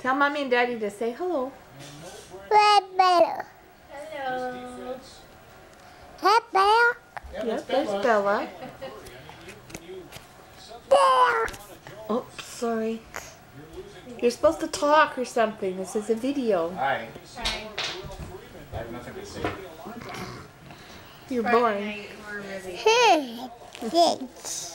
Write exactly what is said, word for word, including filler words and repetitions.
Tell Mommy and Daddy to say hello. Hello. Hey, Bella. Yep, there's Bella. There. Oh, sorry. You're supposed to talk or something. This is a video. Hi. Hi. I have nothing to say. You're boring. Hey, thanks.